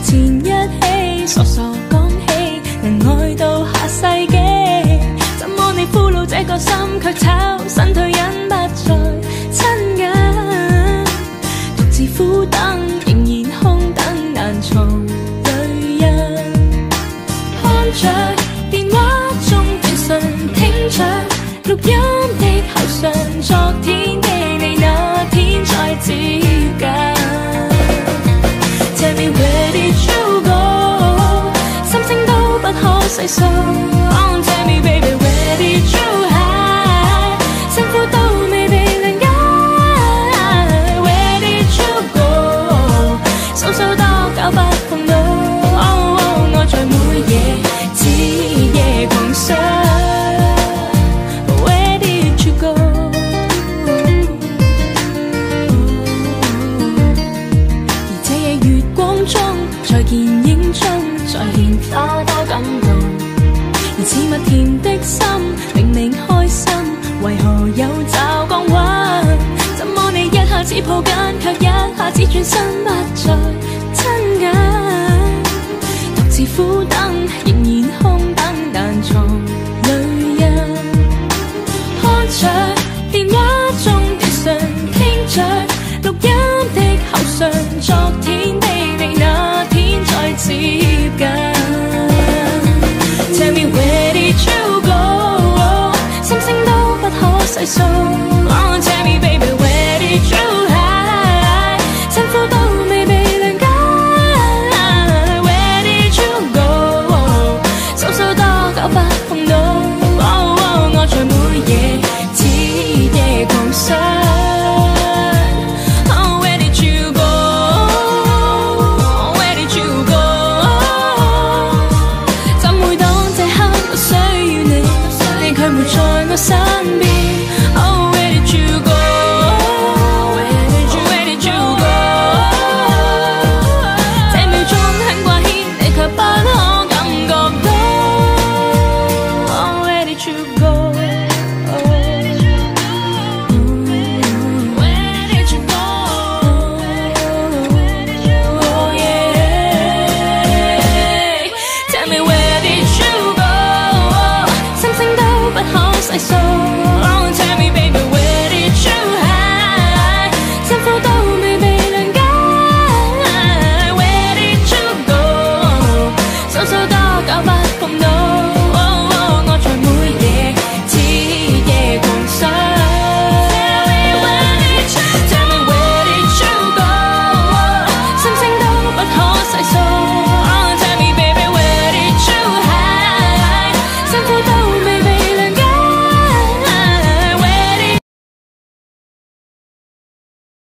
前一起傻傻講起，能愛到下世紀。怎麼你俘虜這個心，卻炒身退隱不再親近？獨自苦等，仍然空等，難藏淚印。看着電話中短信，聽着錄音的後訊，昨天的你那天再接近。Tell me where did you go？ 心聲都不可細數。Oh, tell me baby where did you hide？ 辛苦都未被諒解。Where did you go？ 數數多久不碰到。Oh, oh， 愛在每夜徹夜狂想。Where did you go？ 而這夜月光中，在見影中，再現花多感動。而似蜜甜的心，明明開心，為何有驟降溫？怎麼你一下子抱緊，卻一下子轉身不再親近？獨自苦等。